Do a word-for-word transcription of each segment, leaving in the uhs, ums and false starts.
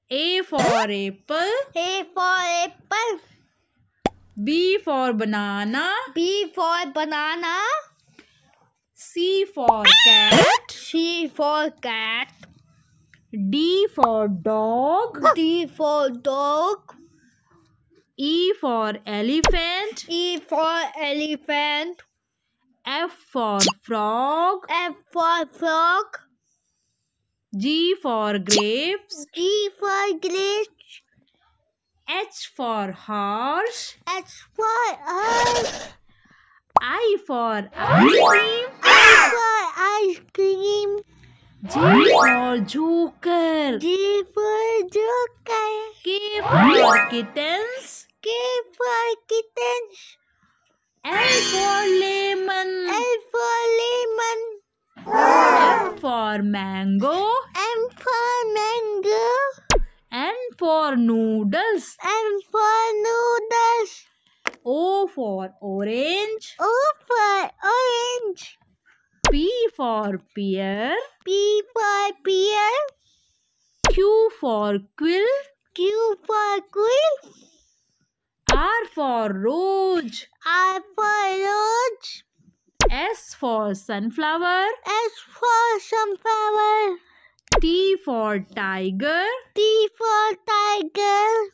A for apple. A for apple. B for banana. B for banana. C for cat. C for cat. D for dog. D for dog. E for elephant. E for elephant. F for frog. F for frog. G for grapes. G for grapes. H for horse. H for horse. I for ice cream. I for ice cream. J for joker. J for joker. K for kittens. K for kittens. L for lemon. L for lemon. M for mango. M for mango. N for noodles. M for noodles. O for orange. O for orange. P for pear. P for pear. Q for quill. Q for quill. R for rose. R for rose. S for sunflower. S for sunflower. T for tiger. T for tiger.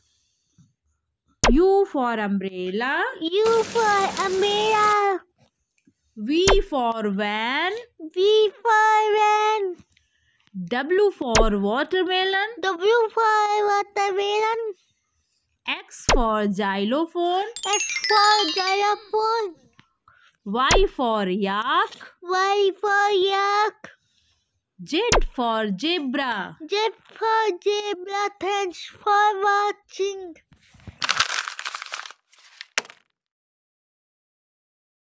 U for umbrella. U for umbrella. V for van. V for van. W for watermelon. W for watermelon. X for xylophone. X for xylophone. Y for yak. Y for yak. Z for zebra. Z for zebra. Thanks for watching.